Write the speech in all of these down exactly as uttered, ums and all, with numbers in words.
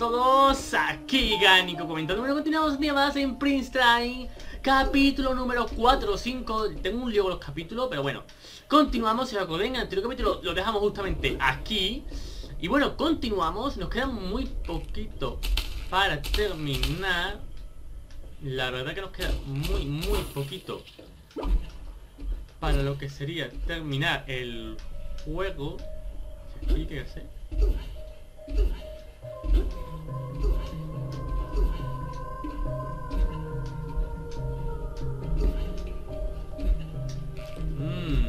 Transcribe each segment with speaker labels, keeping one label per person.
Speaker 1: todos, aquí Gánico comentando. Bueno, continuamos un día más en Prince Train, capítulo número cuatro o cinco. Tengo un lío con los capítulos, pero bueno, continuamos. Si os acordáis, en el anterior capítulo lo dejamos justamente aquí. Y bueno, continuamos, nos queda muy poquito para terminar. La verdad que nos queda muy, muy poquito para lo que sería terminar el juego. ¿Aquí qué hacer? Mm.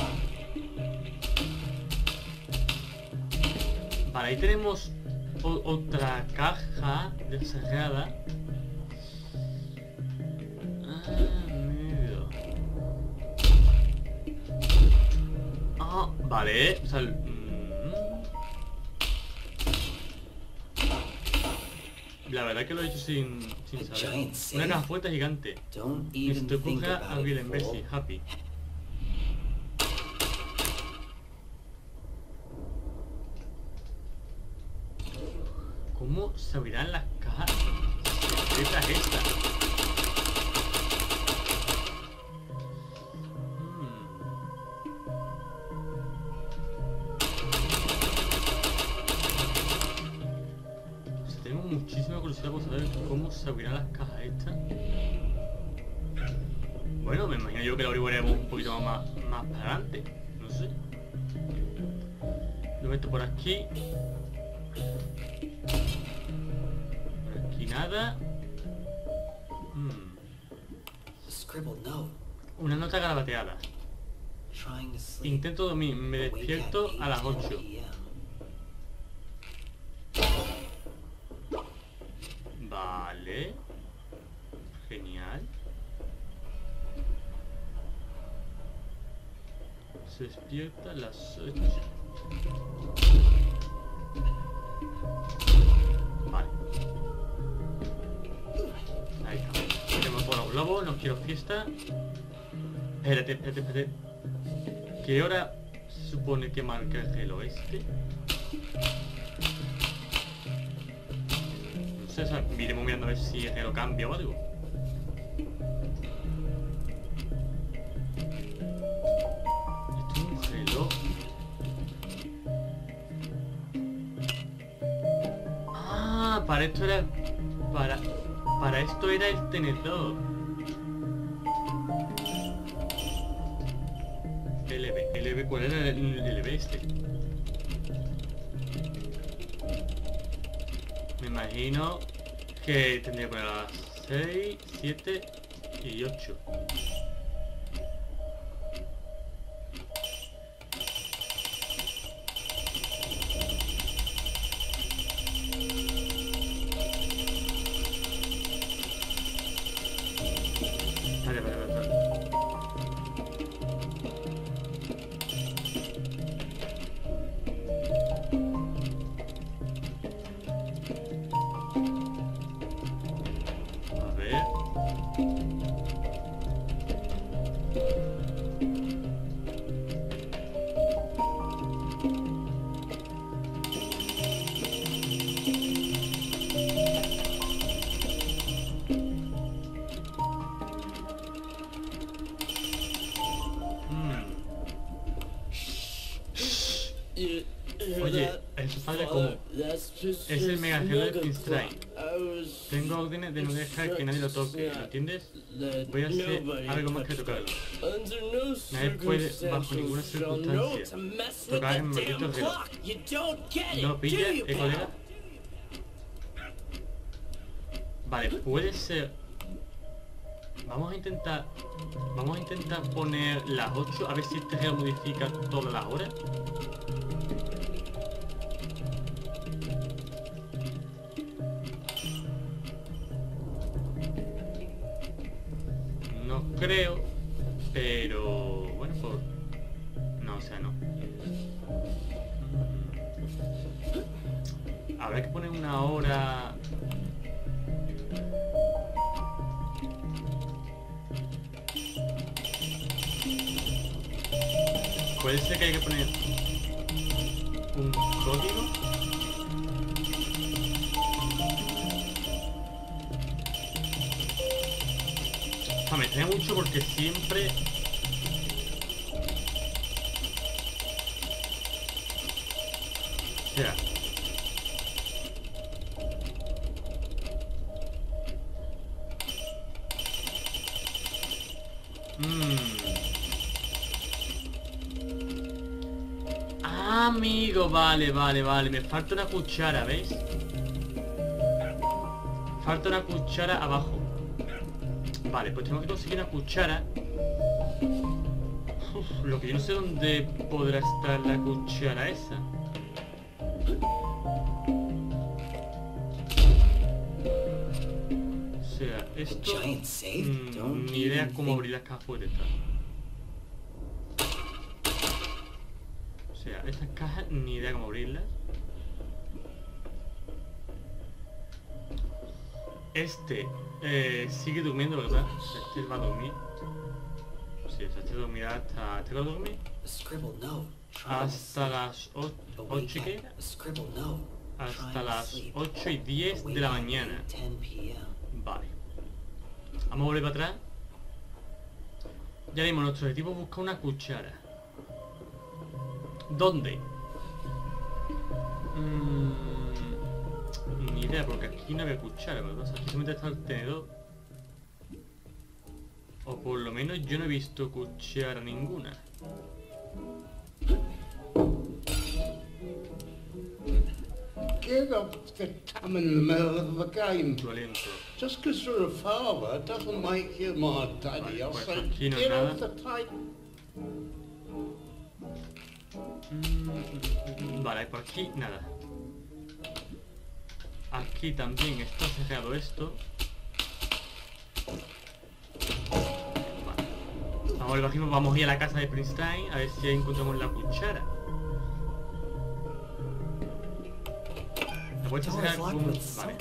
Speaker 1: Vale, ahí tenemos otra caja cerrada. Ah, ah, vale, o sea, el, la verdad que lo he hecho sin, sin saber. Una caja fuerte gigante. Necesito coger a Bill en Bessie, Happy. ¿Cómo se abrirán las cajas secretas estas? Muchísima curiosidad por saber cómo se abrirán las cajas estas. Bueno, me imagino yo que lo abriremos un poquito más, más para adelante. No sé. Lo meto por aquí. Por aquí nada. Hmm. Una nota garabateada. Intento dormir, me despierto a las ocho. Vale. Genial. Se despierta a las ocho. Vale. Ahí está. Tenemos por los globos, no quiero fiesta. Espérate, espérate, espérate. ¿Qué hora se supone que marca el oeste? O sea, miremos mirando a ver si es que lo cambia o algo. Esto es un reloj. Ah, para esto era... Para... Para esto era el tenedor. L B, L B, ¿cuál era el L B este? Me imagino que tendría que poner a las seis, siete y ocho. Vale, vale, vale, vale. Oye, eso sale como... Es el mega reloj de Prince Train. Tengo órdenes de no dejar que nadie lo toque, ¿lo entiendes? Voy a hacer algo más que tocarlo. Nadie puede, bajo ninguna circunstancia, tocar el maldito reloj. ¿No lo pillas, eh, colega? Vale, puede ser... Vamos a intentar... Vamos a intentar poner las ocho, a ver si este reloj modifica todas las horas. No creo, pero bueno, por... No, o sea, no. Habrá que poner una hora... Puede ser que hay que poner un código. me extraña mucho porque siempre... O sea... Mmm... Ah, amigo, vale, vale, vale. Me falta una cuchara, ¿veis? Falta una cuchara abajo. Vale, pues tengo que conseguir una cuchara. Uf, lo que yo no sé dónde podrá estar la cuchara esa. O sea, esto... Mmm, ni idea cómo abrir las cajas por detrás. O sea, estas cajas ni idea cómo abrirlas. Este eh, sigue durmiendo, lo que pasa. Este va a dormir. Sí, este dormirá hasta... ¿Este va a dormir? Hasta las ocho y qué? Hasta las ocho y diez de la mañana. Vale. Vamos a volver para atrás. Ya vimos, nuestro objetivo es buscar una cuchara. ¿Dónde? Mm, ni idea, porque aquí no había cuchara, ¿verdad? O sea, aquí solamente está el tenedor. O por lo menos yo no he visto cuchara ninguna.
Speaker 2: Give up the time in the middle of the game.
Speaker 1: Violento.
Speaker 2: Just because you're a father doesn't make you my daddy.
Speaker 1: Vale,
Speaker 2: I
Speaker 1: pues
Speaker 2: say,
Speaker 1: aquí no
Speaker 2: get
Speaker 1: nada.
Speaker 2: off the tape.
Speaker 1: Mm, vale, por aquí nada. Aquí también está cerrado esto. Vale. Vamos a ver, vamos a ir a la casa de Prince Stein a ver si ahí encontramos la cuchara. La puerta cerrada con... Vale.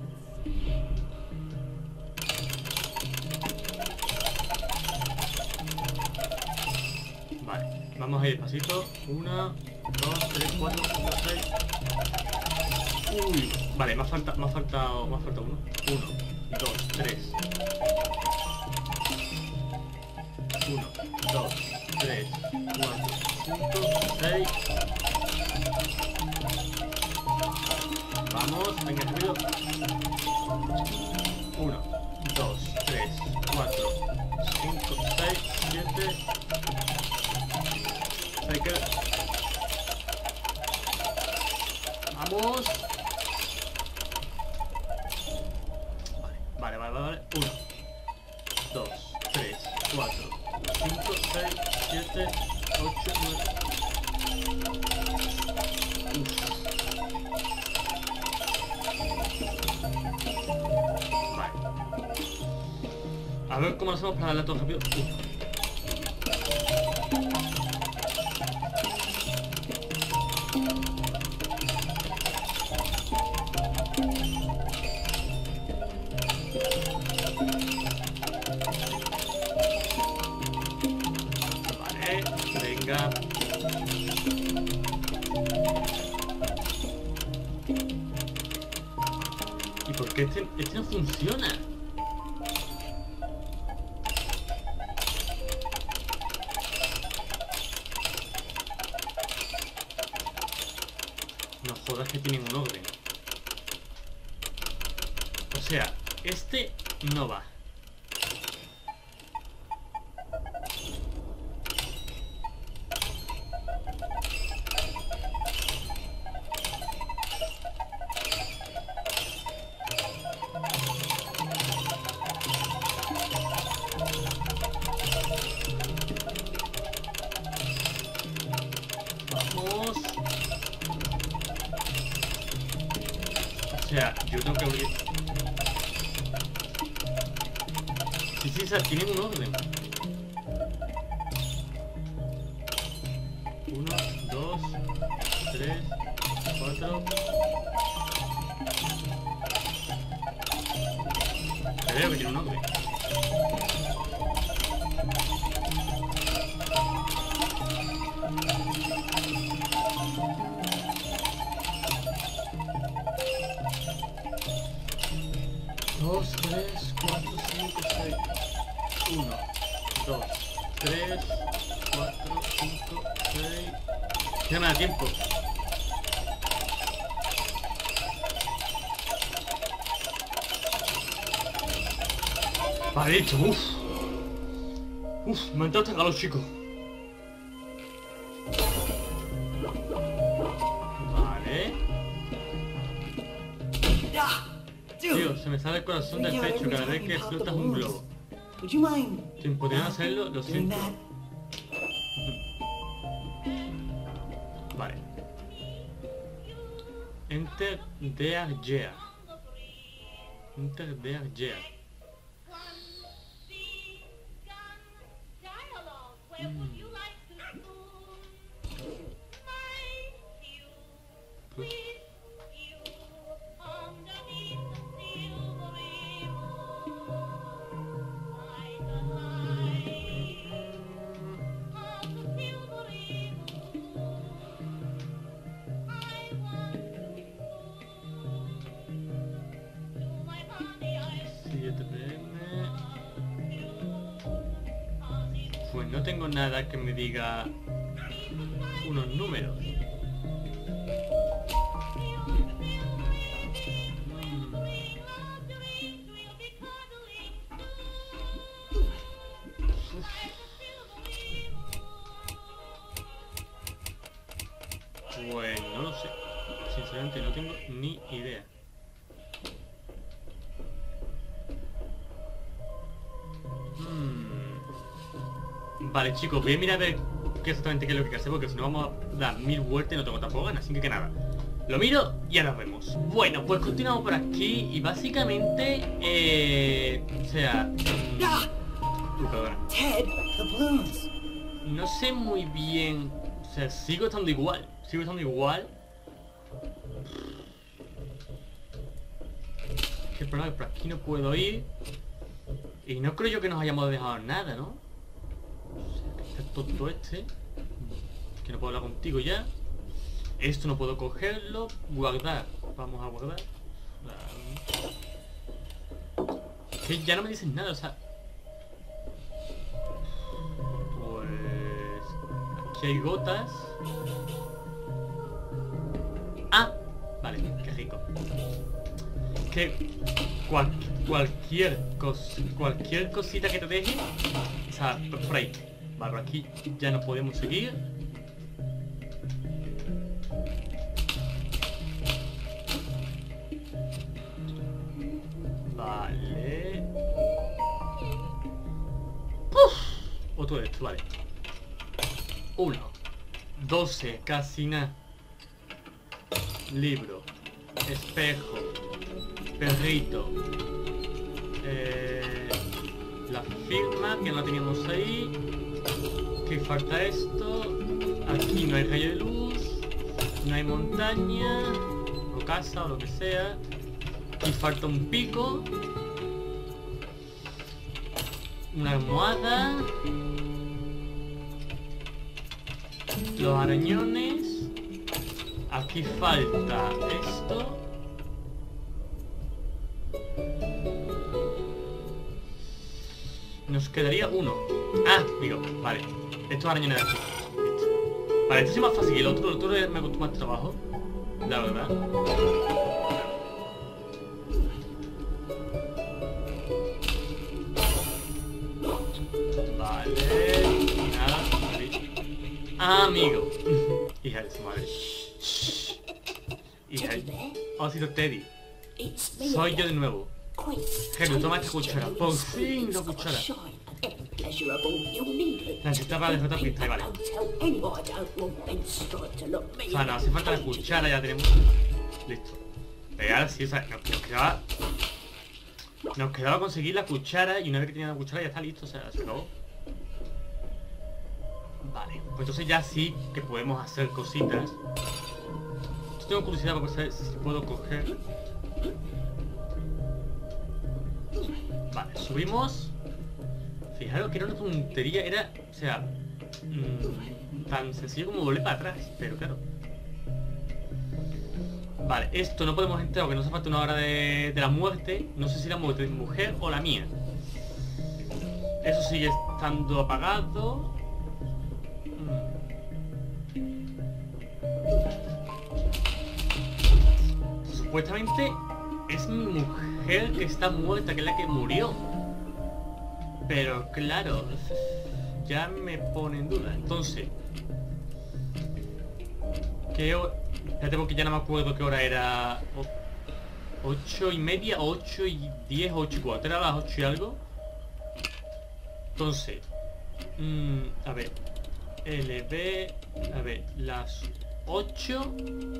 Speaker 1: Vale, vamos a ir despacito. Una, dos, tres, cuatro, cinco, seis. Uy, vale, me ha faltado, me ha faltado, me ha faltado uno. Uno, dos, tres. Uno, dos, tres, cuatro, cinco, seis. Vamos, venga, rápido. Uno, dos, tres, cuatro, cinco, seis, siete. Hay que... Vamos. Vale, vale, vale, vale. Uno, dos, tres, cuatro, cinco, seis, siete, ocho, nueve. Vale. A ver cómo lo hacemos para darle todo rápido. Uf. Venga. ¿Y por qué este, este no funciona? No jodas que tienen un orden. O sea, este no va. O sea, yo tengo que abrir... Sí, sí, o tienen un orden. Uno, dos, tres, cuatro... Creo que tiene un orden. Dos, tres, cuatro, cinco, seis. Uno, dos, tres, cuatro, cinco, seis... Ya me da tiempo. Vale, hecho, uff. Uff, me ha entrado hasta calor, chicos. Vale. Tío, se me sale el corazón del pecho cada vez que explotas un globo. Sin poder hacerlo, lo siento. Vale. Enter der Gea. Enter der Gea. Mm. Pues. siete p m. Pues no tengo nada que me diga unos números. Pues no lo sé. Sinceramente no tengo ni idea. Hmm. Vale, chicos, voy a mirar a ver qué exactamente qué es lo que hay que hacer, porque si no vamos a dar mil vueltas y no tengo tampoco ganas, así que que nada. Lo miro y ahora vemos. Bueno, pues continuamos por aquí y básicamente, eh, o sea, mmm, uy, perdona. No sé muy bien, o sea, sigo estando igual, sigo estando igual. Que el problema es que por aquí no puedo ir. Y no creo yo que nos hayamos dejado nada, ¿no? O sea, que está tonto este. Que no puedo hablar contigo ya. Esto no puedo cogerlo. Guardar. Vamos a guardar. Que ya no me dicen nada, o sea. Pues... aquí hay gotas. Ah, vale, qué rico. Que cual, cualquier cos, cualquier cosita que te deje, o sea, por ahí. Vale, aquí ya no podemos seguir. Vale. ¡Puf! Otro de esto, vale. Uno. Doce, casi nada. Libro. Espejo. Perrito. Eh, la firma que no teníamos ahí. Que falta esto. Aquí no hay rayo de luz. No hay montaña. O casa o lo que sea. Aquí falta un pico. Una almohada. Los arañones. Aquí falta esto. Nos quedaría uno. Ah, digo, vale. Estos arañones de aquí. Listo. Vale, esto sí es más fácil que el otro. El otro me costó más trabajo, la verdad. Vale. Nada. Vale. Ah, amigo. Hija de su madre. Hija de... Oh, ha sido Teddy. Soy yo de nuevo. Henry, toma esta cuchara. Por fin la cuchara. La necesitaba para derrotar a Pista, vale. O sea, no hace falta la cuchara, ya tenemos. Listo. Pero ahora sí, o sea, nos, nos quedaba. Nos quedaba conseguir la cuchara y una vez que tenía la cuchara ya está listo, o sea, se acabó. Vale, pues entonces ya sí que podemos hacer cositas. Yo tengo curiosidad por saber si puedo coger. Vale, subimos. Fijaros que era una tontería, era, o sea, mmm, tan sencillo como volver para atrás, pero claro. Vale, esto no podemos entrar porque nos hace falta una hora de, de la muerte. No sé si la muerte de mi mujer o la mía. Eso sigue estando apagado. Supuestamente es mi mujer que está muerta, que es la que murió. Pero claro, ya me pone en duda. Entonces, ¿qué hora? Espérate, porque ya no me acuerdo qué hora era. O ocho y media, ocho y diez, ocho y cuatro. Era las ocho y algo. Entonces, mmm, a ver, L B, a ver, las ocho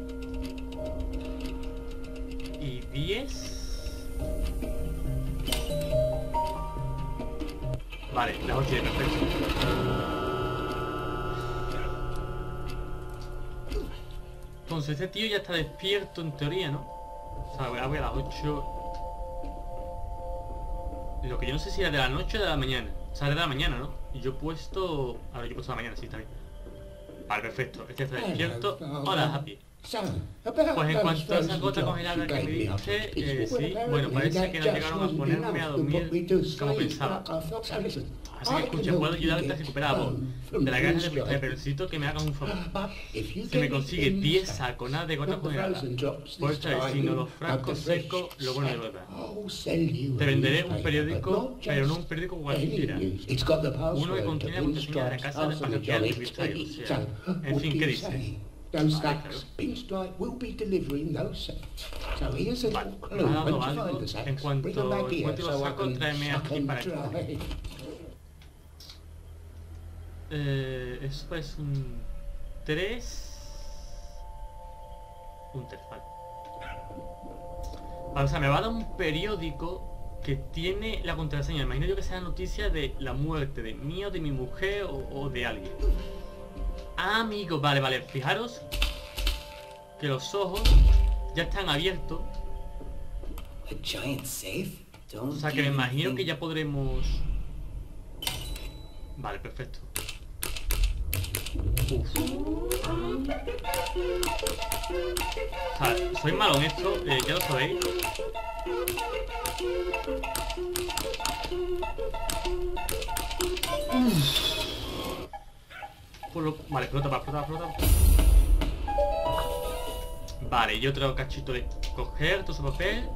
Speaker 1: y diez. Vale, las ocho y diez, perfecto. Entonces este tío ya está despierto en teoría, ¿no? O sea, voy a ver a las ocho. Lo que yo no sé si era de la noche o de la mañana. O sea, era de la mañana, ¿no? Y yo he puesto... Ahora yo he puesto la mañana, sí, está bien. Vale, perfecto. Este está despierto. Hola, Happy. Pues en cuanto a esa gota congelada que me diste, eh, sí, bueno, parece que no llegaron a ponerme a dormir como pensaba. Así que escucha, puedo ayudarte a recuperar a vos de la granja de freestyle, pero necesito que me hagas un favor. Si me consigue diez sacos, nada de gotas congeladas, por esta vez, sino los frascos secos, lo bueno de verdad. Te venderé un periódico, pero no un periódico cualquiera. Uno que contiene la contraseña de la casa de parroquial de freestyle, o sea, en fin, ¿qué dices?
Speaker 2: Those sacks, Pinstripe will be delivering those sacks. So here's a little clue. When you find the sacks, bring them back here so I can suck them dry.
Speaker 1: Eh, eso es un tres. Un tres, vale. Vale, o sea, me va a dar un periódico que tiene la contraseña. Imagino yo que sea noticia de la muerte de mía, de mi mujer o, o de alguien. Ah, amigo, vale, vale, fijaros que los ojos ya están abiertos. O sea que me imagino que ya podremos... Vale, perfecto. Uf. O sea, soy malo en esto, eh, ya lo sabéis. Uf. Lo... Vale, flota, va, flota, flota. Vale, y otro cachito de coger, todo ese papel.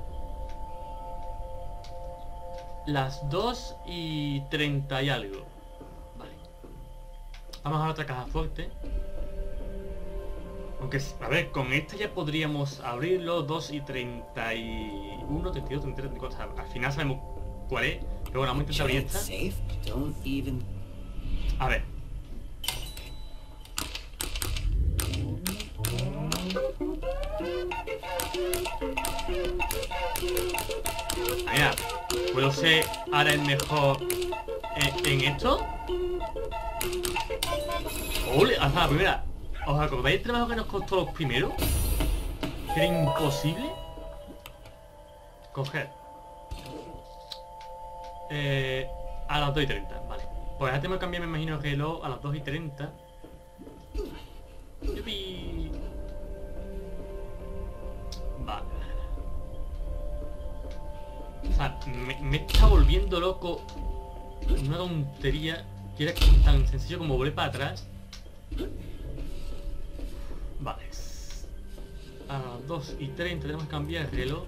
Speaker 1: Las dos y treinta y algo. Vale. Vamos a la otra caja fuerte. Aunque, a ver, con esta ya podríamos abrirlo. Dos y treinta y uno, treinta y dos, treinta y tres, treinta y cuatro. O sea, al final sabemos cuál es. Pero bueno, vamos a intentar abrir esta. A ver. Mira, ¿puedo ser ahora el mejor en, en esto? ¡Ole! Hasta la primera. ¿Os acordáis el trabajo que nos costó los primeros? Que era imposible. Coger. Eh, a las dos y treinta, vale. Pues ahora tengo que cambiar, me imagino, el reloj a las dos y treinta. ¡Yupi! Vale. O sea, me, me está volviendo loco. Una tontería que era tan sencillo como volver para atrás. Vale. A las dos y treinta tenemos que cambiar el reloj.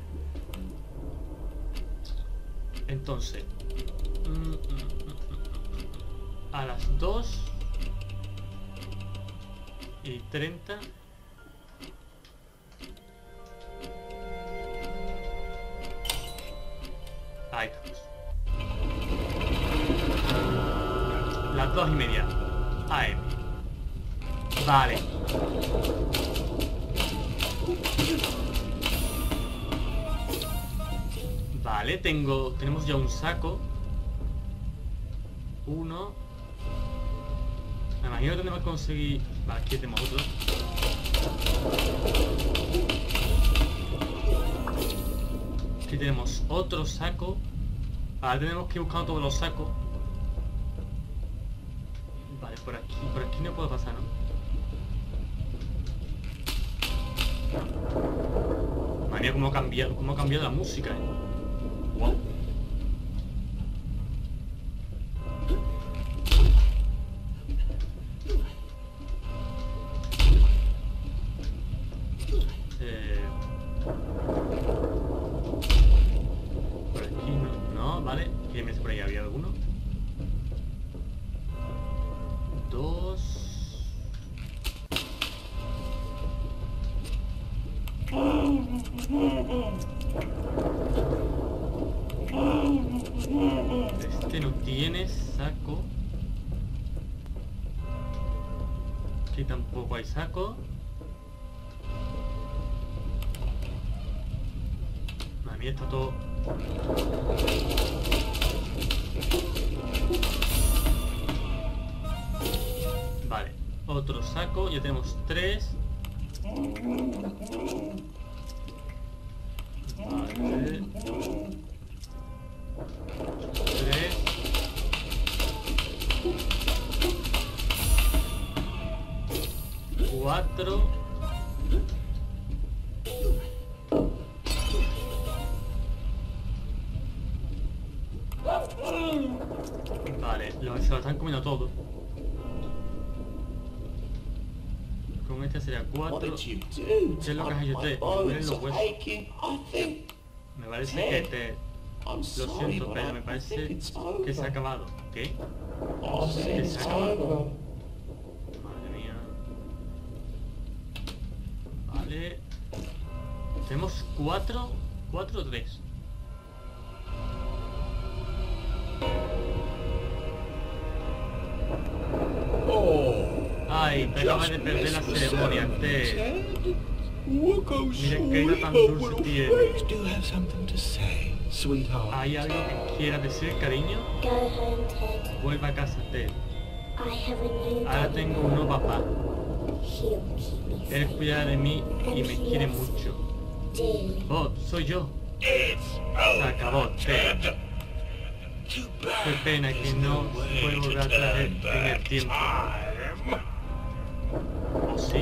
Speaker 1: Entonces mm, mm, mm, a las dos y treinta. Ahí estamos. Las dos y media A M. Vale. Vale, tengo... Tenemos ya un saco. Uno. Me imagino que tenemos que conseguir... Vale, aquí tenemos otro. Aquí tenemos otro saco. Ahora tenemos que ir buscando todos los sacos. Vale, por aquí, por aquí no puedo pasar, ¿no? Madre mía, cómo ha cambiado, cómo ha cambiado la música, ¿eh? Wow. Este no tiene saco. Aquí tampoco hay saco. Madre mía, está todo... Vale, otro saco, ya tenemos tres. Vale. Tres. Cuatro. Vale, lo, se lo están comiendo todo. Con este sería cuatro. ¿Qué es lo que has hecho usted? Miren los huesos. Me parece que te... Lo siento, pero me parece que se ha acabado. ¿Qué? ¿Que se ha acabado? Madre mía. Vale. Tenemos cuatro. Cuatro o tres. Ay, te acabas de perder la ceremonia antes. Mira qué hilo tan dulce tiene. ¿Hay algo que quieras decir, cariño? Vuelva a casa, Ted. Ahora tengo un nuevo papá. Él cuida de mí y me quiere mucho. Bob, soy yo. Se acabó, Ted. Qué pena que no puedo volver a traer en el tiempo. ¿O sí?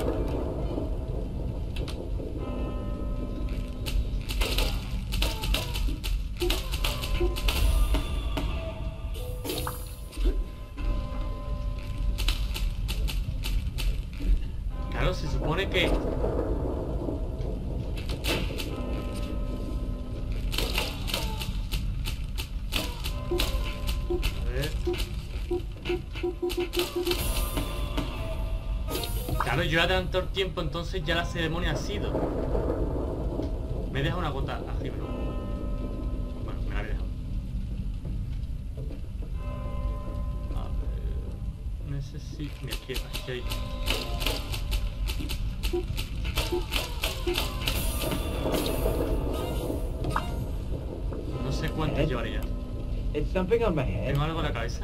Speaker 1: Claro, se supone que... A ver... Claro, yo he adelantado el tiempo, entonces ya la ceremonia ha sido. Me deja una gota arriba, ¿no? Bueno, me la he dejado. A ver... Necesito... Mira, aquí, aquí hay... No sé cuánto llevaría. ¿Tengo algo en la cabeza?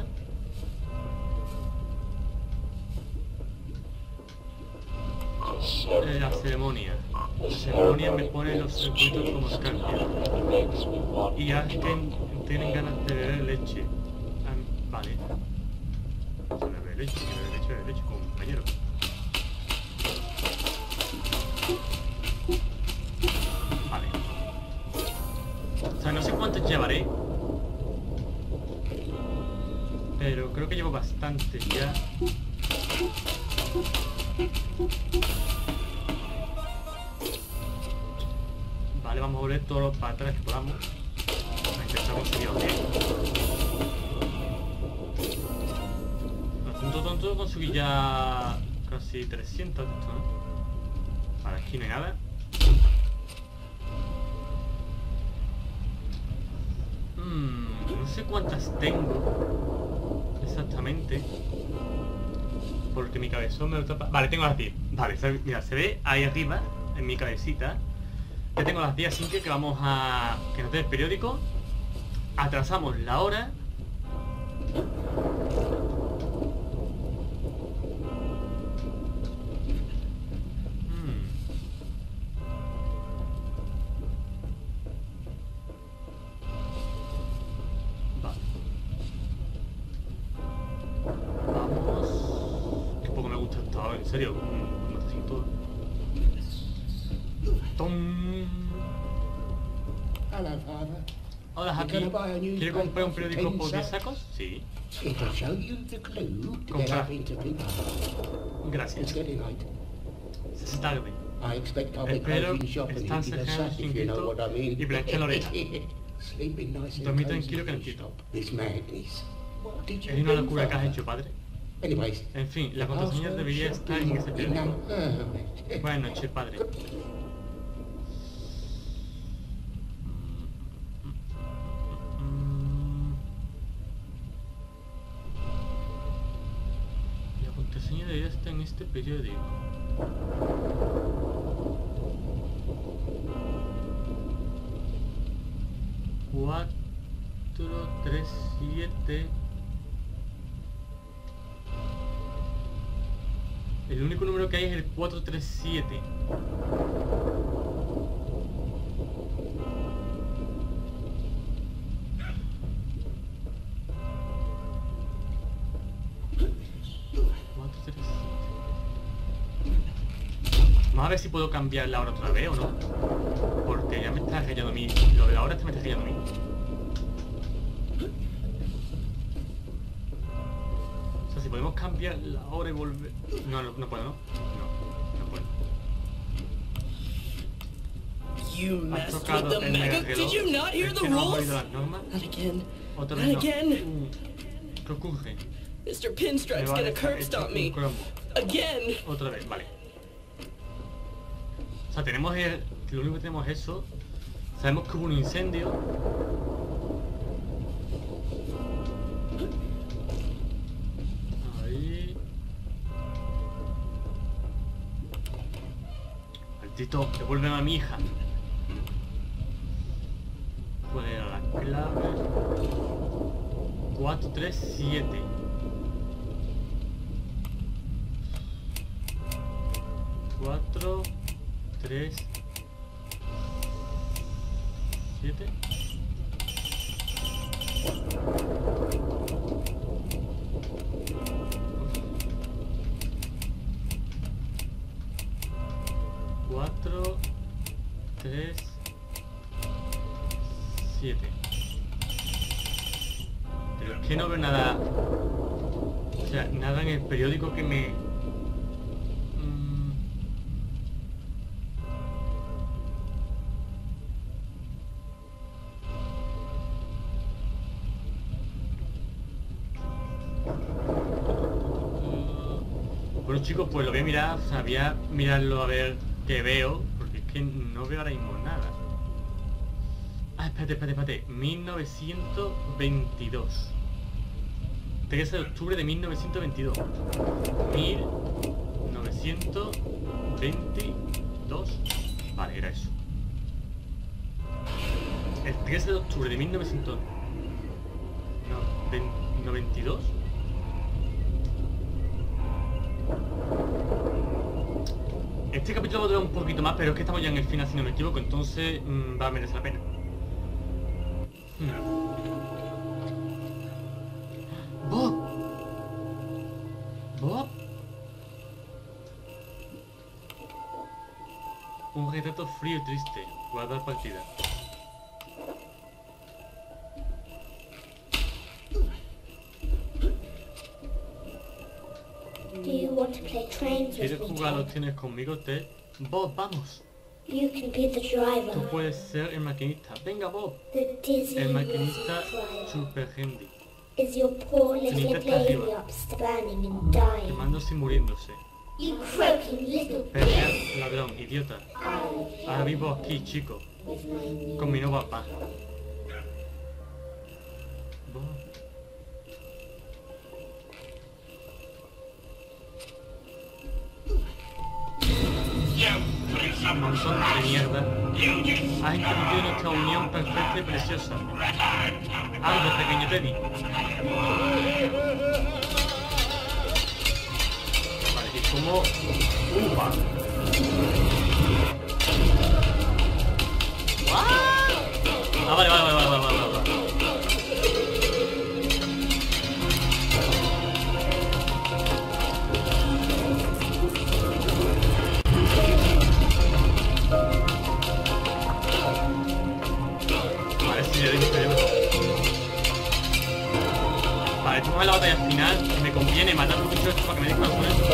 Speaker 1: Eh, la ceremonia. La ceremonia me pone los circuitos como escarpia. Y alguien tienen ganas de beber leche. Um, vale. Beber leche, beber leche, beber leche, compañero. Vale. O sea, no sé cuántos llevaré. Pero creo que llevo bastante ya. Vale, vamos a volver todos los para atrás que podamos. A intentar conseguir ok. Tonto tonto conseguí ya casi trescientos de esto, ¿no? Vale, aquí no hay nada. Hmm, no sé cuántas tengo exactamente. Porque mi cabezón me lo tapa. Vale, tengo las diez. Vale, se, mira, se ve ahí arriba, en mi cabecita. Ya tengo las diez, así que, que vamos a... Que nos dé el periódico. Atrasamos la hora. Hmm. Vale. Vamos. Qué poco me gusta esto, en serio. ¿Cómo está así todo? ¡Tom! Hola, Happy. ¿Quiere comprar un periódico por diez sacos? Sí. Comprar. Gracias. Es tarde. Espero estar cercano al chiquito y planchar la oreja. Dormí tranquilo que necesito. Es una locura que has hecho, padre. En fin, la contraseña debería estar en ese periódico. Buenas noches, padre. este periódico. Cuatro, tres, siete. El único número que hay es el cuatro tres siete. Vamos a ver si puedo cambiar la hora otra vez o no. Porque ya me está fallando a mí. Lo de la hora está me está fallando a mí. O sea, si podemos cambiar la hora y volver... No, no, no puedo, ¿no? No, no puedo.
Speaker 3: You
Speaker 1: Has
Speaker 3: messed
Speaker 1: tocado
Speaker 3: with the
Speaker 1: el
Speaker 3: mega.
Speaker 1: mega
Speaker 3: Did you not hear
Speaker 1: Es
Speaker 3: the
Speaker 1: que no has
Speaker 3: rules?
Speaker 1: oído las normas.
Speaker 3: Not again.
Speaker 1: Otra
Speaker 3: Not
Speaker 1: vez no.
Speaker 3: again.
Speaker 1: Uh, ¿Qué ocurre?
Speaker 3: Mister
Speaker 1: Me
Speaker 3: Pinstripe's
Speaker 1: va a
Speaker 3: gonna
Speaker 1: dejar
Speaker 3: curb
Speaker 1: hecho
Speaker 3: stomp
Speaker 1: un
Speaker 3: me.
Speaker 1: cromo.
Speaker 3: Again.
Speaker 1: Otra vez, vale. O sea, tenemos el... Lo único que tenemos es eso. Sabemos que hubo un incendio. Ahí. Maldito, devuélveme a mi hija. ¿Cuál era la clave? cuatro tres siete. cuatro tres siete. cuatro tres siete. Pero es que no veo nada. O sea, nada en el periódico que me... Mm. Bueno, chicos, pues lo voy a mirar, o sea, voy a mirarlo a ver qué veo, porque es que no veo ahora mismo nada. Ah, espérate, espérate, espérate. mil novecientos veintidós. trece de octubre de mil novecientos veintidós. mil novecientos veintidós. Vale, era eso. El trece de octubre de mil novecientos noventa y dos. Este capítulo va a durar un poquito más, pero es que estamos ya en el final, si no me equivoco, entonces mmm, va a merecer la pena. Hmm. ¡Bob! ¡Bob! Un retrato frío y triste. Guardar partida.
Speaker 4: Do you want to play trains with
Speaker 1: ¿Quieres
Speaker 4: me,
Speaker 1: jugar los
Speaker 4: Ted?
Speaker 1: tienes conmigo, Ted? Bob, vamos.
Speaker 4: You can be the
Speaker 1: Tú
Speaker 4: driver.
Speaker 1: puedes ser el maquinista. Venga, Bob.
Speaker 4: The dizzy
Speaker 1: El maquinista
Speaker 4: little driver.
Speaker 1: super handy.
Speaker 4: Is your poor little
Speaker 1: Maquinista está
Speaker 4: baby
Speaker 1: arriba.
Speaker 4: up burning and dying?
Speaker 1: Quemándose y muriéndose.
Speaker 4: You croaking little
Speaker 1: Perder,
Speaker 4: bitch.
Speaker 1: ladrón, idiota.
Speaker 4: I
Speaker 1: Ahora vivo aquí, chico.
Speaker 4: with my
Speaker 1: Con mi nuevo papá. Bob. Un montón de mierda. Has interrumpido nuestra unión perfecta y preciosa. Algo, pequeño Teddy. Vale, y como... ¡Upa! Ah, vale, vale, vale, vale, vale, vale, vale. Vale, sí, ya digo que yo... Vale, estamos en la batalla final y me conviene matar a los bichos estos para que me den con eso.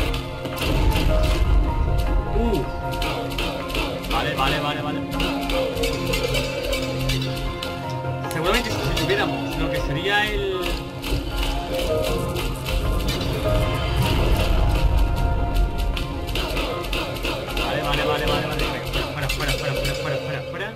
Speaker 1: Uh. Vale, vale, vale, vale. Seguramente si tuviéramos lo que sería el... Vale, vale, vale, vale, vale. Fuera, fuera, fuera, fuera, fuera, fuera, fuera.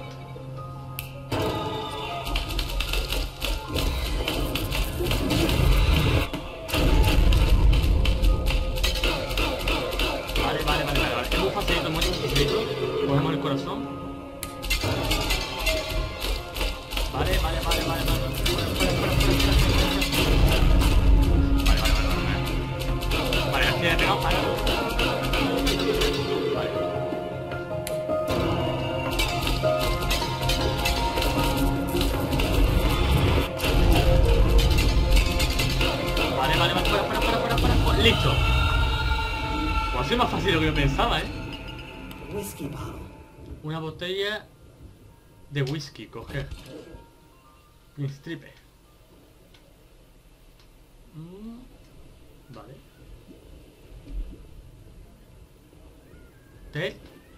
Speaker 1: sí lo que yo pensaba, ¿eh?
Speaker 3: Whiskey bottle.
Speaker 1: Una botella de whisky, coger. Pinstripe. Mm, vale. Té.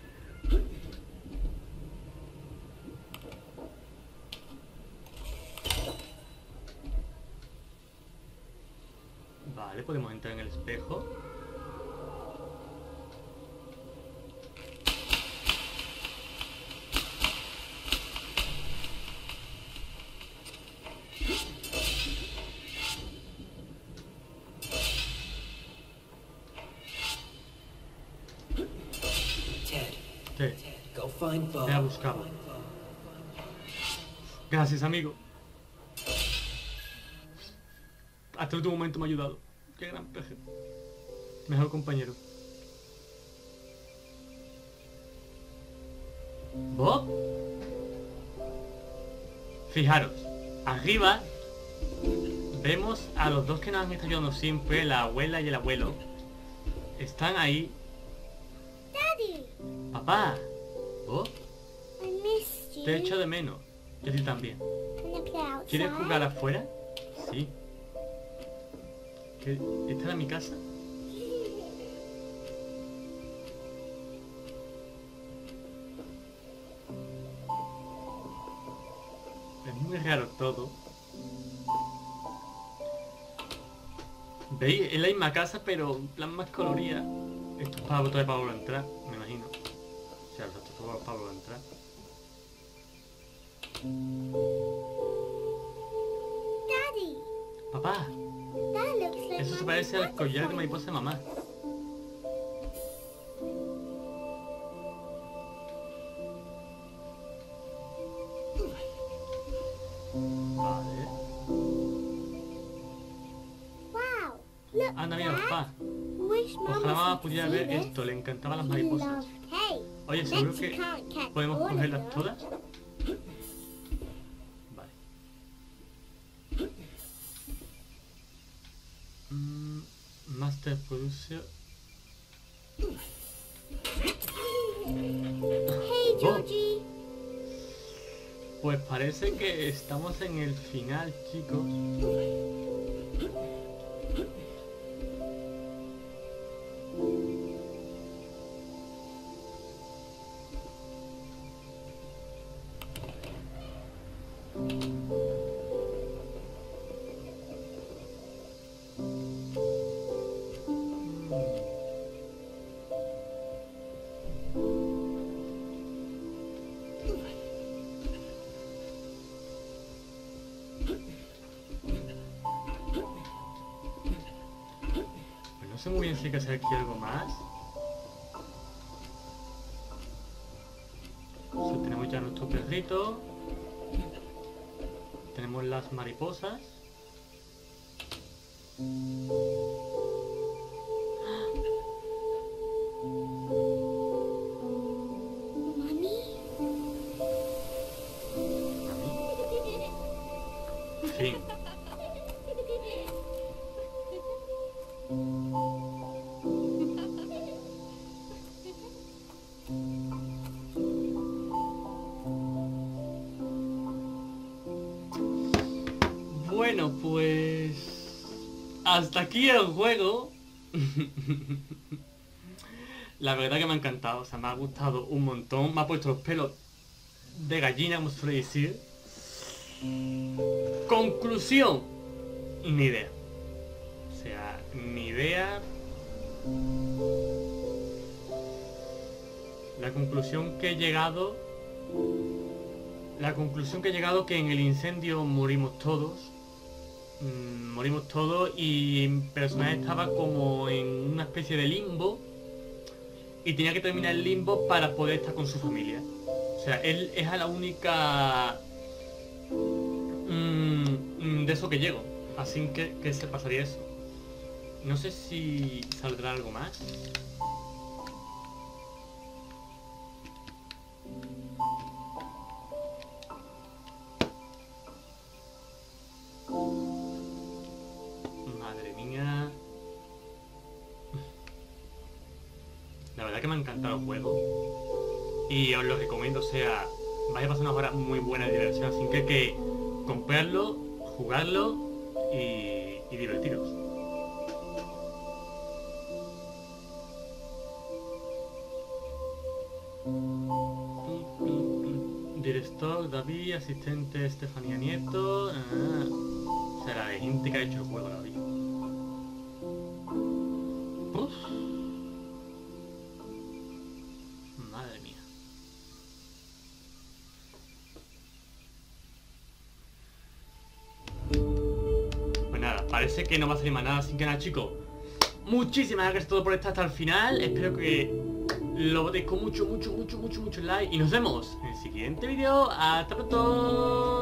Speaker 1: Vale, podemos entrar en el espejo.
Speaker 3: Ted, go find Bob.
Speaker 1: Ve a buscarlo. Gracias, amigo. Hasta el último momento me ha ayudado. Qué gran peje. Mejor compañero. ¿Bob? Fijaros, arriba vemos a los dos que nos han estado ayudando siempre, la abuela y el abuelo. Están ahí.
Speaker 4: Daddy,
Speaker 1: Papá. ¿Bob?
Speaker 4: I missed you.
Speaker 1: Te echo de menos. Yo a ti también.
Speaker 4: Can I play outside?
Speaker 1: ¿Quieres jugar afuera? Sí. ¿Qué? ¿Esta era mi casa? Es muy raro todo. ¿Veis? Es la misma casa, pero en plan más colorida. Esto es para el botón de para volver a entrar, me imagino. O sea, esto es para volver a entrar.
Speaker 4: Daddy,
Speaker 1: Papá,
Speaker 4: that looks like
Speaker 1: eso se
Speaker 4: my
Speaker 1: parece al collar de
Speaker 4: butterfly.
Speaker 1: mariposa de mamá. Vale.
Speaker 4: Wow, look,
Speaker 1: Anda, mira,
Speaker 4: Dad.
Speaker 1: papá.
Speaker 4: Wish Mama
Speaker 1: Ojalá mamá
Speaker 4: could
Speaker 1: pudiera
Speaker 4: see
Speaker 1: ver
Speaker 4: this.
Speaker 1: esto, le encantaban las
Speaker 4: She
Speaker 1: mariposas.
Speaker 4: loved hay.
Speaker 1: Oye, seguro
Speaker 4: Bet you
Speaker 1: que
Speaker 4: can't catch
Speaker 1: podemos
Speaker 4: all of
Speaker 1: cogerlas
Speaker 4: them.
Speaker 1: todas. Vale. Mm, Master Producer.
Speaker 4: Hey, Georgie.
Speaker 1: Pues parece que estamos en el final, chicos. Pues no sé muy bien si hay que hacer aquí algo más. O sea, tenemos ya nuestro perrito. Tenemos las mariposas.
Speaker 4: Mommy?
Speaker 1: Fin. Bueno, pues hasta aquí el juego. La verdad que me ha encantado, o sea, me ha gustado un montón, me ha puesto los pelos de gallina, como se suele decir. Conclusión, ni idea. O sea, ni idea. La conclusión que he llegado... La conclusión que he llegado que en el incendio morimos todos. Mm, morimos todos y el personaje estaba como en una especie de limbo. Y tenía que terminar el limbo para poder estar con su familia. O sea, él es a la única... Mm, de eso que llego. Así que, que se pasaría eso. No sé si saldrá algo más. Madre mía. encantado el juego. Y os lo recomiendo, o sea, vais a pasar unas horas muy buenas de diversión, así que hay que comprarlo, jugarlo y, y divertiros. Director David, asistente Estefanía Nieto. Ah, o sea, la de gente que ha hecho el juego, David. Uf. Madre mía. Pues nada, parece que no va a salir más nada, así que nada, chicos, muchísimas gracias a todos por estar hasta el final. Espero que lo votéis con mucho, mucho, mucho, mucho, mucho like. Y nos vemos en el siguiente vídeo. Hasta pronto.